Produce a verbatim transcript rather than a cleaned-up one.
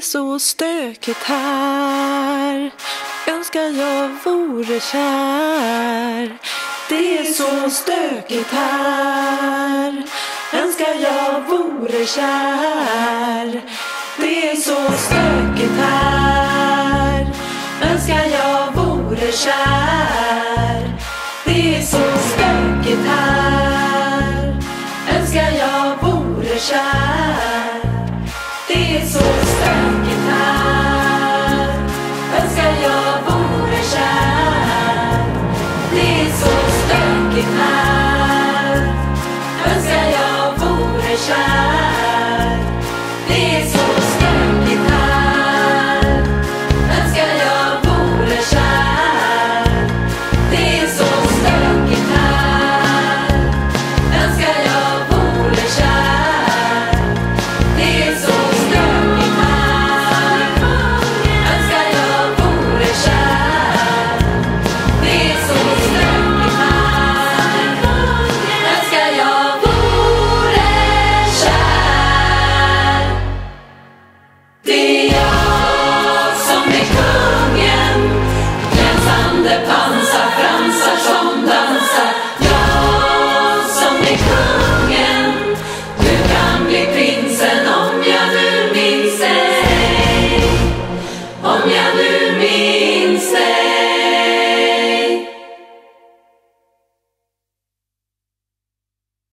så stökigt här. Önskar jag vore kär. Det är så stökigt här. Önskar jag vore kär. Det är så stökigt här. Önskar jag vore kär. Det är så stökigt här. Önskar jag vore kär. Det är så stökigt här. Önskar jag vore kär. Det är så stökigt här. Önskar jag vore kär. Det är så